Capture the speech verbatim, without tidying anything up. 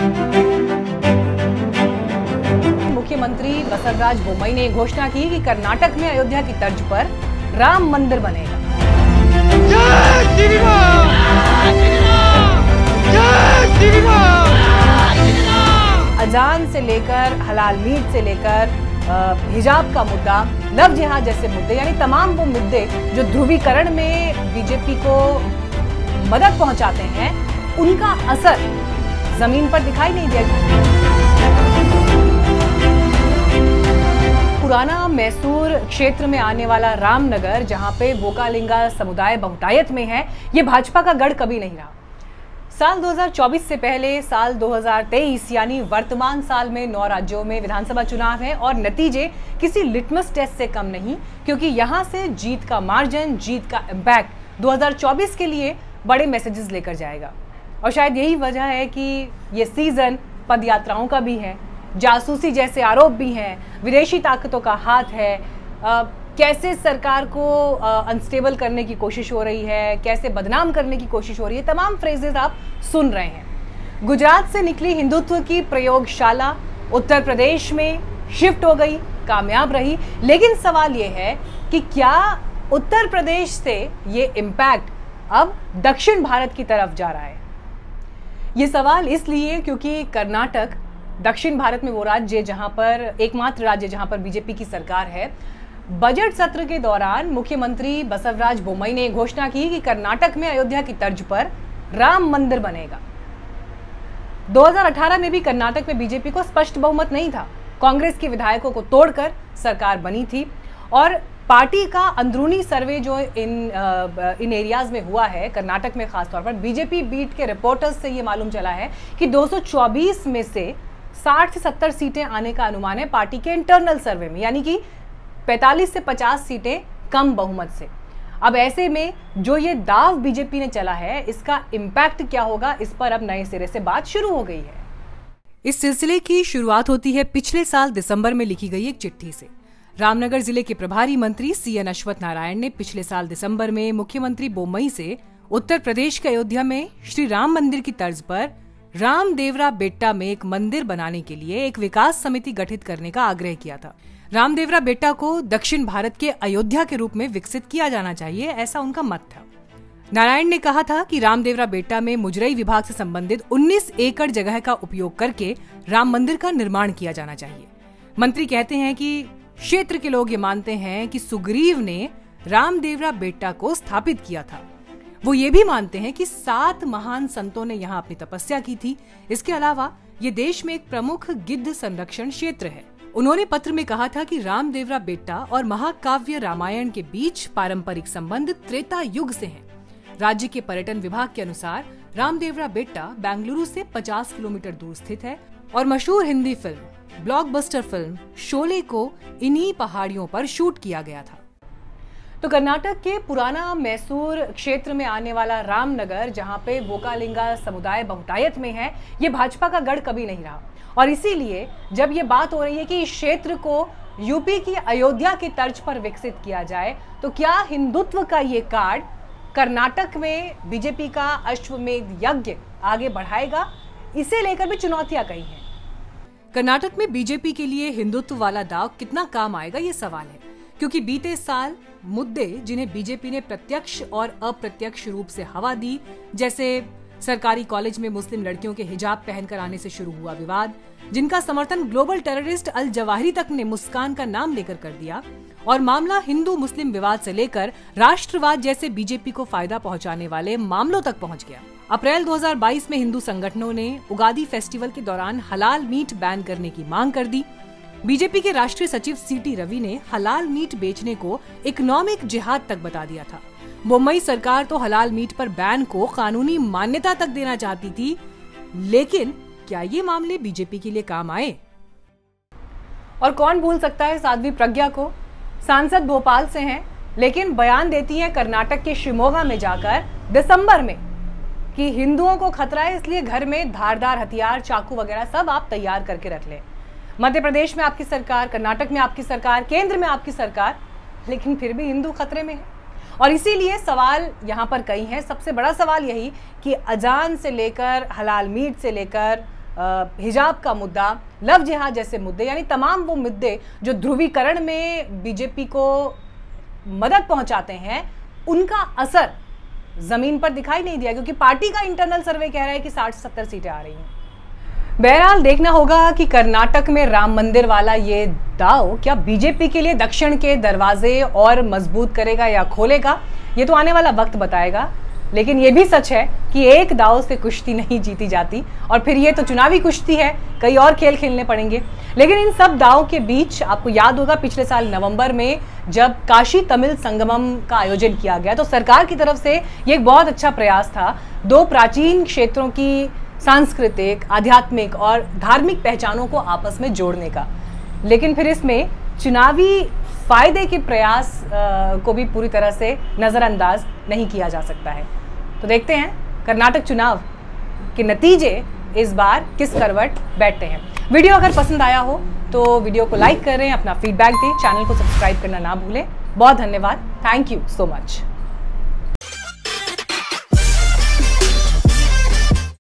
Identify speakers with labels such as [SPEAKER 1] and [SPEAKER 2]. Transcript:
[SPEAKER 1] मुख्यमंत्री बसवराज बोम्मई ने घोषणा की कि कर्नाटक में अयोध्या की तर्ज पर राम मंदिर बनेगा।
[SPEAKER 2] जय श्री राम! जय श्री राम!
[SPEAKER 1] अजान से लेकर हलाल मीट से लेकर हिजाब का मुद्दा, लव जिहाद जैसे मुद्दे, यानी तमाम वो मुद्दे जो ध्रुवीकरण में बीजेपी को मदद पहुंचाते हैं, उनका असर जमीन पर दिखाई नहीं दिया। पुराना मैसूर क्षेत्र में आने वाला रामनगर, जहां पे वोकालिंगा समुदाय बहुतायत में है, ये भाजपा का गढ़ कभी नहीं रहा। साल दो हज़ार चौबीस से पहले साल दो हज़ार तेईस यानी वर्तमान साल में नौ राज्यों में विधानसभा चुनाव है और नतीजे किसी लिटमस टेस्ट से कम नहीं, क्योंकि यहां से जीत का मार्जिन, जीत का इम्पैक्ट दो हज़ार चौबीस के लिए बड़े मैसेजेस लेकर जाएगा। और शायद यही वजह है कि ये सीजन पदयात्राओं का भी है, जासूसी जैसे आरोप भी हैं, विदेशी ताकतों का हाथ है, आ, कैसे सरकार को अनस्टेबल करने की कोशिश हो रही है, कैसे बदनाम करने की कोशिश हो रही है, तमाम फ्रेजेस आप सुन रहे हैं। गुजरात से निकली हिंदुत्व की प्रयोगशाला उत्तर प्रदेश में शिफ्ट हो गई, कामयाब रही, लेकिन सवाल ये है कि क्या उत्तर प्रदेश से ये इम्पैक्ट अब दक्षिण भारत की तरफ जा रहा है? ये सवाल इसलिए क्योंकि कर्नाटक दक्षिण भारत में वो राज्य जहां पर एकमात्र राज्य जहां पर बीजेपी की सरकार है। बजट सत्र के दौरान मुख्यमंत्री बसवराज बोम्मई ने घोषणा की कि कर्नाटक में अयोध्या की तर्ज पर राम मंदिर बनेगा। दो हज़ार अठारह में भी कर्नाटक में बीजेपी को स्पष्ट बहुमत नहीं था, कांग्रेस के विधायकों को तोड़कर सरकार बनी थी और पार्टी का अंदरूनी सर्वे जो इन आ, इन एरियाज में हुआ है कर्नाटक में खासतौर पर, बीजेपी बीट के रिपोर्टर्स से ये मालूम चला है कि दो सौ चौबीस में से साठ से सत्तर सीटें आने का अनुमान है पार्टी के इंटरनल सर्वे में, यानी कि पैंतालीस से पचास सीटें कम बहुमत से। अब ऐसे में जो ये दाव बीजेपी ने चला है, इसका इम्पैक्ट क्या होगा, इस पर अब नए सिरे से बात शुरू हो गई है।
[SPEAKER 3] इस सिलसिले की शुरुआत होती है पिछले साल दिसंबर में लिखी गई एक चिट्ठी से। रामनगर जिले के प्रभारी मंत्री सी एन अश्वत्थ नारायण ने पिछले साल दिसंबर में मुख्यमंत्री बोम्मई से उत्तर प्रदेश के अयोध्या में श्री राम मंदिर की तर्ज पर रामदेवरा बेट्टा में एक मंदिर बनाने के लिए एक विकास समिति गठित करने का आग्रह किया था। रामदेवरा बेट्टा को दक्षिण भारत के अयोध्या के रूप में विकसित किया जाना चाहिए, ऐसा उनका मत था। नारायण ने कहा था कि रामदेवरा बेट्टा में मुजरई विभाग से संबंधित उन्नीस एकड़ जगह का उपयोग करके राम मंदिर का निर्माण किया जाना चाहिए। मंत्री कहते हैं कि क्षेत्र के लोग ये मानते हैं कि सुग्रीव ने रामदेवरा बेट्टा को स्थापित किया था। वो ये भी मानते हैं कि सात महान संतों ने यहाँ अपनी तपस्या की थी। इसके अलावा ये देश में एक प्रमुख गिद्ध संरक्षण क्षेत्र है। उन्होंने पत्र में कहा था कि रामदेवरा बेट्टा और महाकाव्य रामायण के बीच पारंपरिक संबंध त्रेता युग से हैं। राज्य के पर्यटन विभाग के अनुसार रामदेवरा बेट्टा बेंगलुरु से पचास किलोमीटर दूर स्थित है और मशहूर Hindi film, blockbuster film Sholay को इन्हीं पहाड़ियों पर शूट किया गया था।
[SPEAKER 1] तो कर्नाटक के पुराना मैसूर क्षेत्र में आने वाला रामनगर, जहां पे वोकालिंगा समुदाय बहुतायत में है, ये भाजपा का गढ़ कभी नहीं रहा और इसीलिए जब ये बात हो रही है कि इस क्षेत्र को यूपी की अयोध्या की तर्ज पर विकसित किया जाए, तो क्या हिंदुत्व का ये कार्ड कर्नाटक में बीजेपी का अश्वमेध यज्ञ आगे बढ़ाएगा? इसे लेकर भी चुनौतियां कई हैं।
[SPEAKER 3] कर्नाटक में बीजेपी के लिए हिंदुत्व वाला दाव कितना काम आएगा, ये सवाल है, क्योंकि बीते साल मुद्दे जिन्हें बीजेपी ने प्रत्यक्ष और अप्रत्यक्ष रूप से हवा दी, जैसे सरकारी कॉलेज में मुस्लिम लड़कियों के हिजाब पहनकर आने से शुरू हुआ विवाद, जिनका समर्थन ग्लोबल टेररिस्ट अल जवाहिरी तक ने मुस्कान का नाम लेकर कर दिया, और मामला हिंदू मुस्लिम विवाद से लेकर राष्ट्रवाद जैसे बीजेपी को फायदा पहुंचाने वाले मामलों तक पहुंच गया। अप्रैल दो हज़ार बाईस में हिंदू संगठनों ने उगादी फेस्टिवल के दौरान हलाल मीट बैन करने की मांग कर दी। बीजेपी के राष्ट्रीय सचिव सी टी रवि ने हलाल मीट बेचने को इकोनॉमिक जिहाद तक बता दिया था। मुंबई सरकार तो हलाल मीट पर बैन को कानूनी मान्यता तक देना चाहती थी, लेकिन क्या ये मामले बीजेपी के लिए काम आए?
[SPEAKER 1] और कौन भूल सकता है साध्वी प्रज्ञा को, सांसद भोपाल से हैं, लेकिन बयान देती हैं कर्नाटक के शिमोगा में जाकर दिसंबर में कि हिंदुओं को खतरा है, इसलिए घर में धारदार हथियार, चाकू वगैरह सब आप तैयार करके रख लें। मध्य प्रदेश में आपकी सरकार, कर्नाटक में आपकी सरकार, केंद्र में आपकी सरकार, लेकिन फिर भी हिंदू खतरे में है। और इसीलिए सवाल यहाँ पर कई हैं। सबसे बड़ा सवाल यही कि अजान से लेकर हलाल मीट से लेकर हिजाब का मुद्दा, लव जिहाद जैसे मुद्दे, यानी तमाम वो मुद्दे जो ध्रुवीकरण में बीजेपी को मदद पहुंचाते हैं, उनका असर जमीन पर दिखाई नहीं दिया, क्योंकि पार्टी का इंटरनल सर्वे कह रहा है कि साठ सत्तर सीटें आ रही हैं। बहरहाल देखना होगा कि कर्नाटक में राम मंदिर वाला ये दांव क्या बीजेपी के लिए दक्षिण के दरवाजे और मजबूत करेगा या खोलेगा, ये तो आने वाला वक्त बताएगा। लेकिन ये भी सच है कि एक दांव से कुश्ती नहीं जीती जाती, और फिर ये तो चुनावी कुश्ती है, कई और खेल खेलने पड़ेंगे। लेकिन इन सब दांव के बीच आपको याद होगा पिछले साल नवंबर में जब काशी तमिल संगमम का आयोजन किया गया, तो सरकार की तरफ से ये एक बहुत अच्छा प्रयास था दो प्राचीन क्षेत्रों की सांस्कृतिक, आध्यात्मिक और धार्मिक पहचानों को आपस में जोड़ने का। लेकिन फिर इसमें चुनावी फायदे के प्रयास आ, को भी पूरी तरह से नज़रअंदाज नहीं किया जा सकता है। तो देखते हैं कर्नाटक चुनाव के नतीजे इस बार किस करवट बैठते हैं। वीडियो अगर पसंद आया हो तो वीडियो को लाइक करें, अपना फीडबैक दें, चैनल को सब्सक्राइब करना ना भूलें। बहुत धन्यवाद, थैंक यू सो मच।